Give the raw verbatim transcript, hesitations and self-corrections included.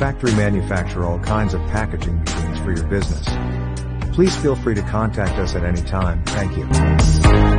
factory manufacture all kinds of packaging machines for your business. Please feel free to contact us at any time. Thank you.